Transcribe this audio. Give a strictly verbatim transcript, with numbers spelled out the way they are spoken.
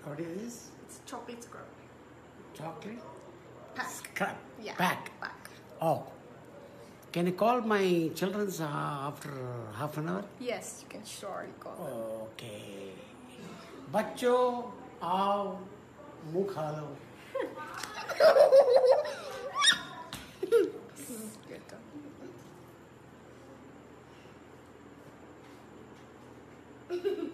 What is this? It's chocolate scrub. Chocolate? Pack. Scrub. Yeah. Pack. Pack. Oh. Can I call my children's uh, after half an hour? Yes, you can surely call them. Okay. बच्चों आओ मुँह खा लो. Good.